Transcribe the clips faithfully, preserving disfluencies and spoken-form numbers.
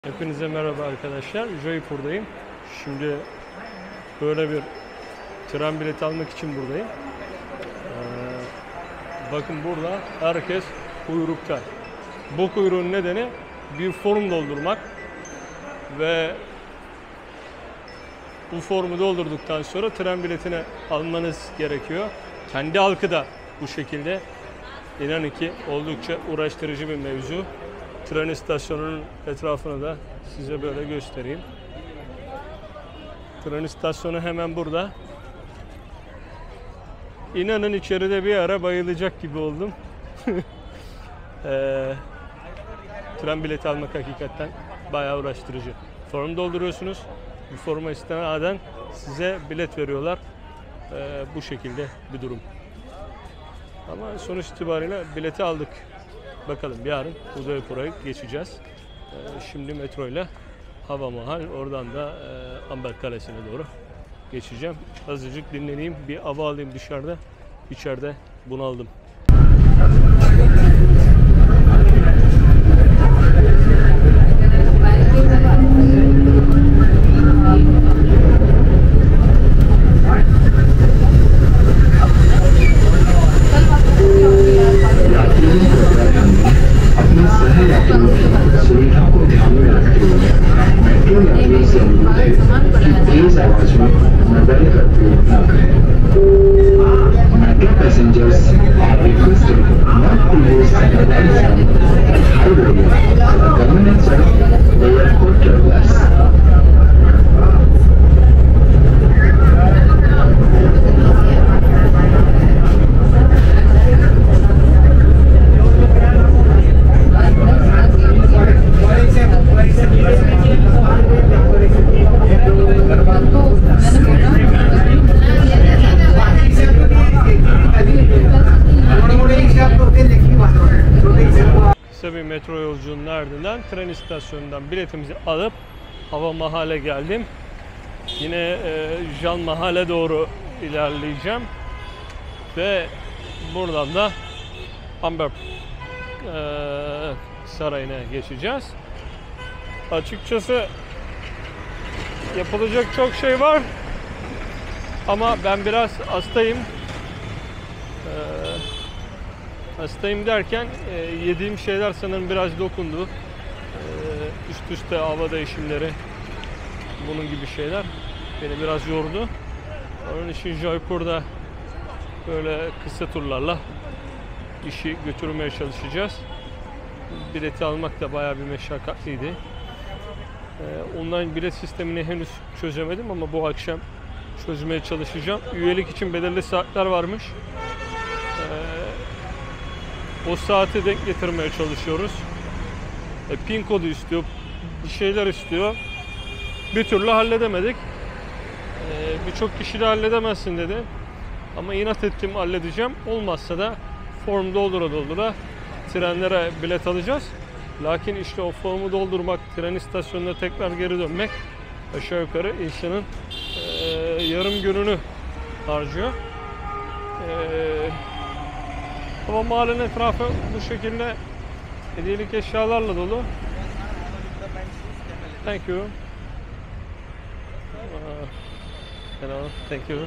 Hepinize merhaba arkadaşlar. Jaipur'dayım. Şimdi böyle bir tren bileti almak için buradayım. Ee, bakın burada herkes kuyrukta. Bu kuyruğun nedeni bir form doldurmak ve bu formu doldurduktan sonra tren biletini almanız gerekiyor. Kendi halkı da bu şekilde. İnanın ki oldukça uğraştırıcı bir mevzu. Tren istasyonunun etrafını da size böyle göstereyim. Tren istasyonu hemen burada. İnanın içeride bir ara bayılacak gibi oldum. ee, tren bileti almak hakikaten bayağı uğraştırıcı. Form dolduruyorsunuz. Bu forma istinaden size bilet veriyorlar. Ee, bu şekilde bir durum. Ama sonuç itibariyle bileti aldık. Bakalım yarın Udaipur'a geçeceğiz. Ee, şimdi metro ile Hava Mahal, oradan da e, Amber Kalesi'ne doğru geçeceğim. Azıcık dinleneyim, bir hava alayım dışarıda. İçeride bunaldım. Passengers are requested not to use sanitizer and highway for the convenience of airport travelers. Kısa bir metro yolculuğunun ardından tren istasyonundan biletimizi alıp Hava Mahal'e geldim. Yine e, Jal Mahal'e doğru ilerleyeceğim ve buradan da Amber e, Sarayı'na geçeceğiz. Açıkçası yapılacak çok şey var ama ben biraz hastayım. E, Hastayım derken e, yediğim şeyler sanırım biraz dokundu. E, üst üste hava değişimleri, bunun gibi şeyler beni biraz yordu. Onun için Jaipur'da böyle kısa turlarla işi götürmeye çalışacağız. Bileti almak da bayağı bir meşakkatliydi. E, online bilet sistemini henüz çözemedim ama bu akşam çözmeye çalışacağım. Üyelik için belirli saatler varmış. E, O saati denk getirmeye çalışıyoruz. E, pin kodu istiyor, bir şeyler istiyor. Bir türlü halledemedik. E, Birçok kişi de halledemezsin dedi. Ama inat ettim, halledeceğim. Olmazsa da form doldura doldura trenlere bilet alacağız. Lakin işte o formu doldurmak, tren istasyonuna tekrar geri dönmek aşağı yukarı insanın e, yarım gününü harcıyor. E, Hava Mahal'in etrafı bu şekilde hediyelik eşyalarla dolu. Thank you. Uh, hello, thank you.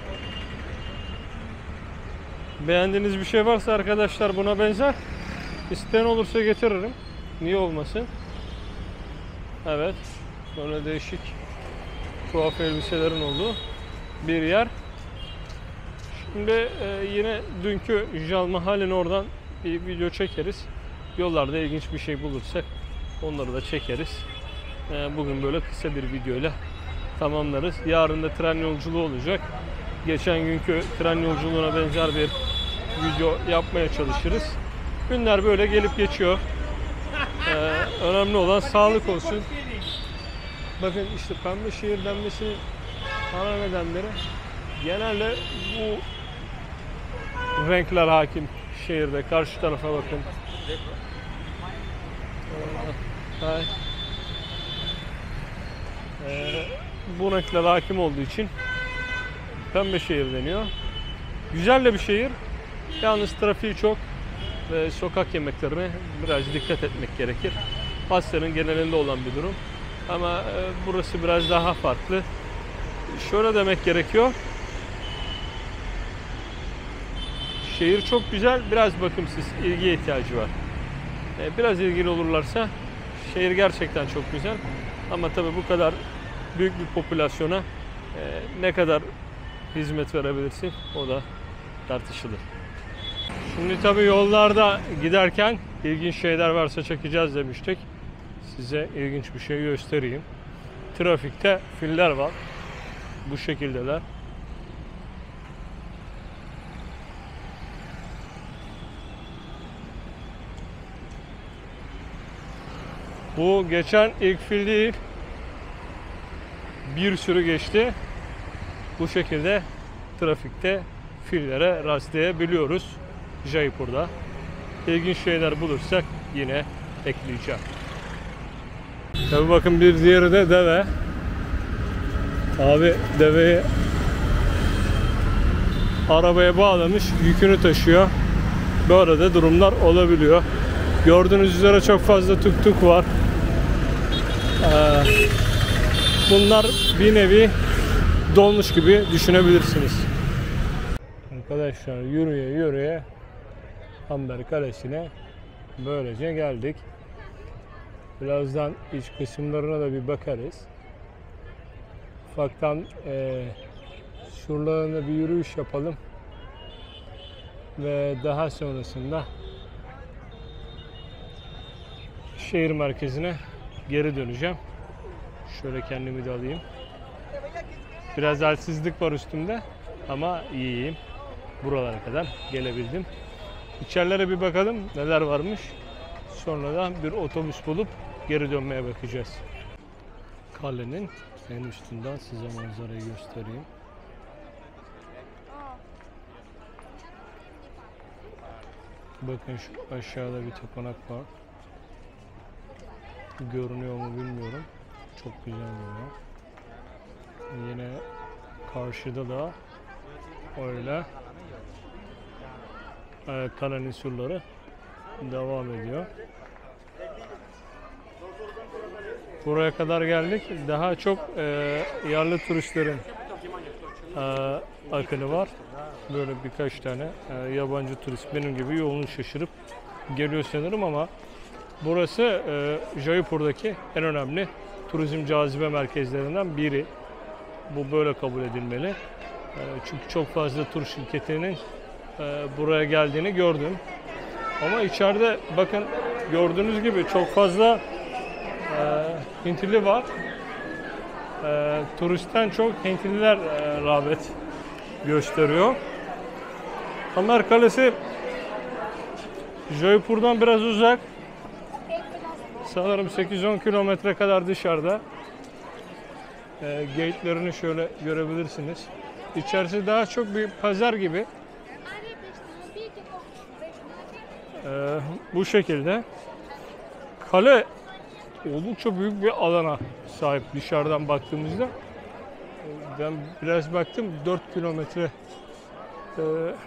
Beğendiğiniz bir şey varsa arkadaşlar buna benzer, İsteyen olursa getiririm. Niye olmasın? Evet, böyle değişik tuhaf elbiselerin olduğu bir yer. Şimdi e, yine dünkü Jal Mahal'in oradan bir video çekeriz. Yollarda ilginç bir şey bulursak onları da çekeriz. E, bugün böyle kısa bir videoyla tamamlarız. Yarın da tren yolculuğu olacak. Geçen günkü tren yolculuğuna benzer bir video yapmaya çalışırız. Günler böyle gelip geçiyor. E, önemli olan sağlık olsun. Bakın işte pembe şehir denmesinin ana nedenleri genelde bu renkler hakim şehirde. Karşı tarafa bakın. Ee, ee, bu renkler hakim olduğu için pembe şehir deniyor. Güzel de bir şehir. Yalnız trafiği çok ve sokak yemeklerine biraz dikkat etmek gerekir. Asya'nın genelinde olan bir durum. Ama e, burası biraz daha farklı. Şöyle demek gerekiyor. Şehir çok güzel, biraz bakımsız, ilgiye ihtiyacı var. E, biraz ilgili olurlarsa şehir gerçekten çok güzel. Ama tabii bu kadar büyük bir popülasyona e, ne kadar hizmet verebilirsin o da tartışılır. Şimdi tabii yollarda giderken ilginç şeyler varsa çekeceğiz demiştik. Size ilginç bir şey göstereyim. Trafikte filler var. Bu şekildeler. Bu geçen ilk fil değil. Bir sürü geçti. Bu şekilde trafikte fillere rastlayabiliyoruz Jaipur'da. İlginç şeyler bulursak yine ekleyeceğim. Tabii bakın bir diğeri de deve. Abi deveyi arabaya bağlamış, yükünü taşıyor. Böyle durumlar olabiliyor. Gördüğünüz üzere çok fazla tuk tuk var. Ee, bunlar bir nevi dolmuş gibi düşünebilirsiniz. Arkadaşlar yürüye yürüye Amber Kalesi'ne böylece geldik. Birazdan iç kısımlarına da bir bakarız. Ufaktan e, şuralarında bir yürüyüş yapalım. Ve daha sonrasında şehir merkezine geri döneceğim. Şöyle kendimi de alayım. Biraz halsizlik var üstümde ama iyiyim. Buralara kadar gelebildim. İçerilere bir bakalım neler varmış. Sonra da bir otobüs bulup geri dönmeye bakacağız. Kalenin en üstünden size manzarayı göstereyim. Bakın şu aşağıda bir tapınak var. Görünüyor mu bilmiyorum. Çok güzel görünüyor. Yine karşıda da öyle e, kalenin surları devam ediyor. Buraya kadar geldik. Daha çok e, yerli turistlerin e, akını var. Böyle birkaç tane e, yabancı turist benim gibi yolunu şaşırıp geliyor sanırım ama burası e, Jaipur'daki en önemli turizm cazibe merkezlerinden biri. Bu böyle kabul edilmeli. E, çünkü çok fazla tur şirketinin e, buraya geldiğini gördüm. Ama içeride bakın gördüğünüz gibi çok fazla e, Hintli var. E, turistten çok Hintliler e, rağbet gösteriyor. Amber Kalesi Jaipur'dan biraz uzak. Sanırım sekiz on kilometre kadar dışarıda. E, gate'lerini şöyle görebilirsiniz. İçerisi daha çok bir pazar gibi. E, bu şekilde. Kale oldukça büyük bir alana sahip dışarıdan baktığımızda. Ben biraz baktım dört kilometre e,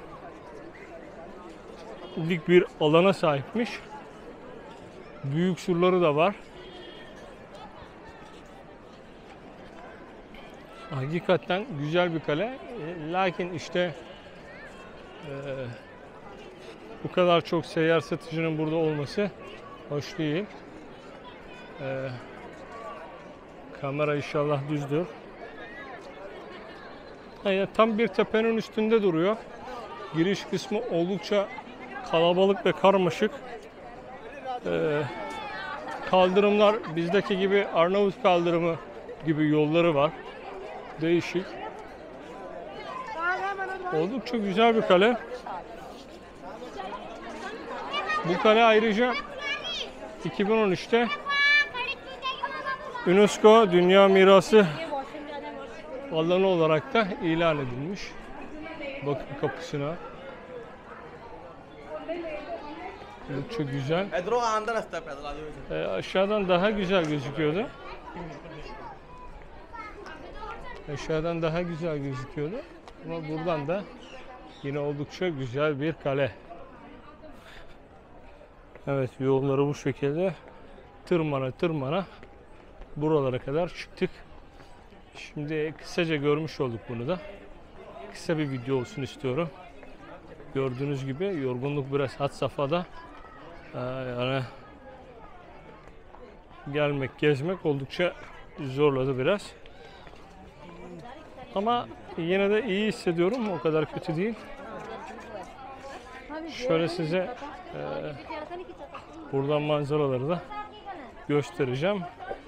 lik bir alana sahipmiş. Büyük surları da var. Hakikaten güzel bir kale. E, lakin işte e, bu kadar çok seyyar satıcının burada olması hoş değil. E, kamera inşallah düzdür. Yani tam bir tepenin üstünde duruyor. Giriş kısmı oldukça kalabalık ve karmaşık. Ee, kaldırımlar bizdeki gibi Arnavut kaldırımı gibi yolları var. Değişik. Oldukça güzel bir kale. Bu kale ayrıca iki bin on üçte UNESCO Dünya Mirası alanı olarak da ilan edilmiş. Bakın kapısına. Çok güzel. E, aşağıdan daha güzel gözüküyordu. Aşağıdan daha güzel gözüküyordu. Ama buradan da yine oldukça güzel bir kale. Evet, yolları bu şekilde. tırmana tırmana buralara kadar çıktık. Şimdi kısaca görmüş olduk bunu da. Kısa bir video olsun istiyorum. Gördüğünüz gibi yorgunluk biraz had safhada. Ee, yani gelmek, gezmek oldukça zorladı biraz. Ama yine de iyi hissediyorum. O kadar kötü değil. Şöyle size e, buradan manzaraları da göstereceğim.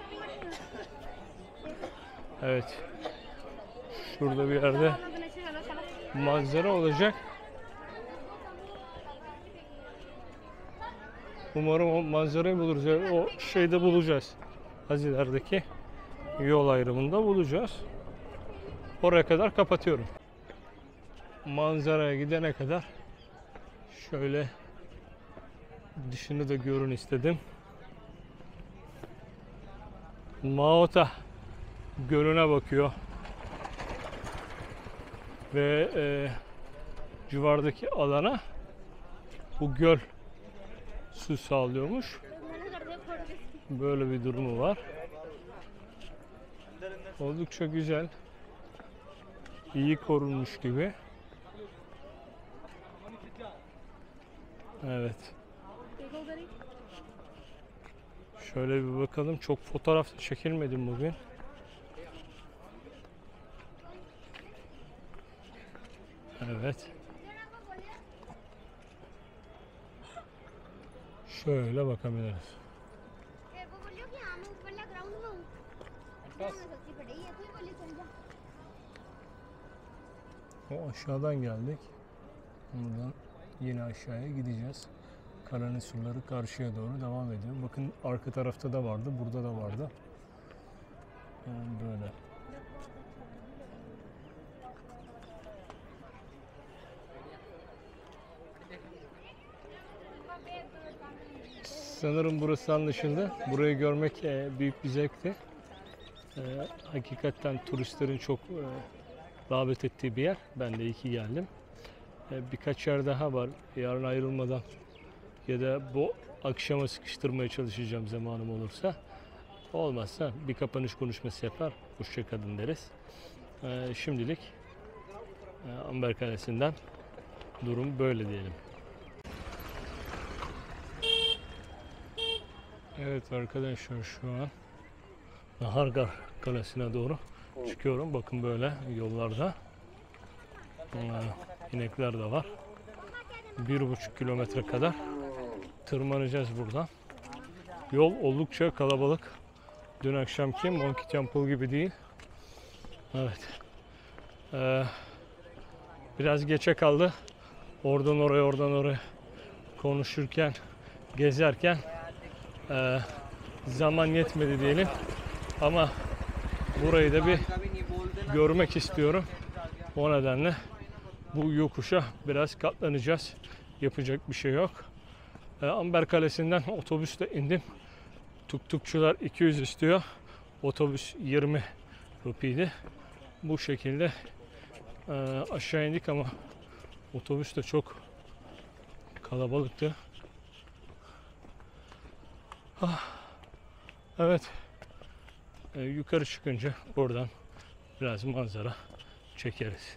Evet. Şurada bir yerde manzara olacak. Umarım o manzarayı buluruz. Yani o şeyde bulacağız. Haziler'deki yol ayrımında bulacağız. Oraya kadar kapatıyorum. Manzaraya gidene kadar şöyle dışını da görün istedim. Maota Gölü'ne bakıyor. Ve e, civardaki alana bu göl su sağlıyormuş. Böyle bir durumu var. Oldukça güzel. İyi korunmuş gibi. Evet. Şöyle bir bakalım. Çok fotoğraf çekilmedim bugün. Evet. Şöyle bakabiliriz. O aşağıdan geldik. Buradan yine aşağıya gideceğiz. Karanın suları karşıya doğru devam ediyor. Bakın arka tarafta da vardı, burada da vardı. Yani böyle. Sanırım burası anlaşıldı. Burayı görmek e, büyük bir zevkti. E, hakikaten turistlerin çok e, davet ettiği bir yer. Ben de iyi ki geldim. E, birkaç yer daha var. Yarın ayrılmadan ya da bu akşama sıkıştırmaya çalışacağım zamanım olursa. Olmazsa bir kapanış konuşması yapar. Hoşça kalın deriz. E, şimdilik e, Amber Kalesi'nden durum böyle diyelim. Evet arkadaşlar, şu an Nahargar Kalesi'ne doğru çıkıyorum. Bakın böyle yollarda ee, inekler de var. Bir buçuk kilometre kadar tırmanacağız buradan. Yol oldukça kalabalık. Dün akşamki Monkey Temple gibi değil. Evet. Ee, biraz geçe kaldı. Oradan oraya, oradan oraya konuşurken, gezerken Ee, zaman yetmedi diyelim, ama burayı da bir görmek istiyorum. O nedenle bu yokuşa biraz katlanacağız. Yapacak bir şey yok. Ee, Amber Kalesi'nden otobüste indim. Tuktukçular iki yüz istiyor. Otobüs yirmi rupiydi. Bu şekilde e, aşağı indik ama otobüs de çok kalabalıktı. Ah, evet. Ee, yukarı çıkınca buradan biraz manzara çekeriz.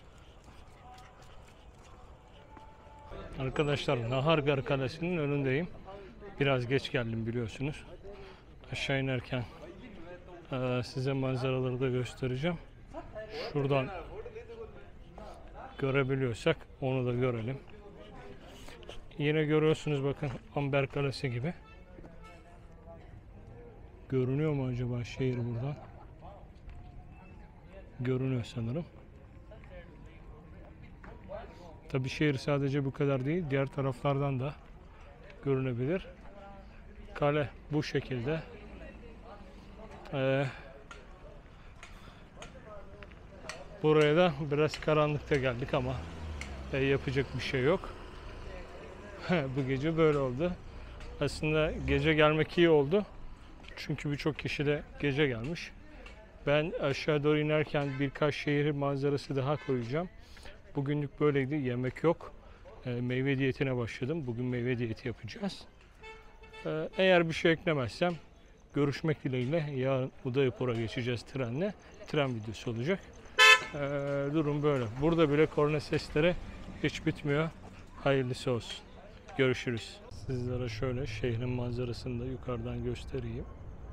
Arkadaşlar, Nahargar Kalesi'nin önündeyim. Biraz geç geldim biliyorsunuz. Aşağı inerken e, size manzaraları da göstereceğim. Şuradan görebiliyorsak onu da görelim. Yine görüyorsunuz, bakın Amber Kalesi gibi. Görünüyor mu acaba şehir buradan? Görünüyor sanırım. Tabii şehir sadece bu kadar değil, diğer taraflardan da görünebilir. Kale bu şekilde. Ee, buraya da biraz karanlıkta geldik ama e, yapacak bir şey yok. Bu gece böyle oldu. Aslında gece gelmek iyi oldu. Çünkü birçok kişi de gece gelmiş. Ben aşağı doğru inerken birkaç şehir manzarası daha koyacağım. Bugünlük böyleydi. Yemek yok. E, meyve diyetine başladım. Bugün meyve diyeti yapacağız. Ee, eğer bir şey eklemezsem görüşmek dileğiyle yarın Udaipur'a geçeceğiz trenle. Tren videosu olacak. Ee, durum böyle. Burada bile korna sesleri hiç bitmiyor. Hayırlısı olsun. Görüşürüz. Sizlere şöyle şehrin manzarasını da yukarıdan göstereyim.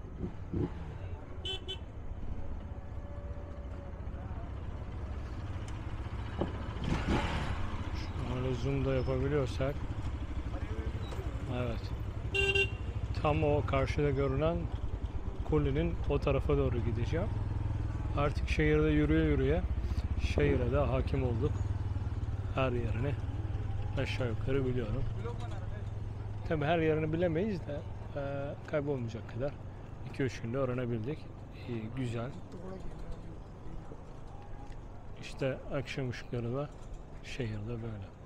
Şöyle zoom da yapabiliyorsak. Evet. Tam o karşıda görünen kulenin o tarafa doğru gideceğim. Artık şehirde yürüye yürüye şehire de hakim olduk. Her yerini aşağı yukarı biliyorum. Tabi her yerini bilemeyiz de e, kaybolmayacak kadar iki üç günde öğrenebildik. İyi, güzel. İşte akşam ışıkları da şehirde böyle.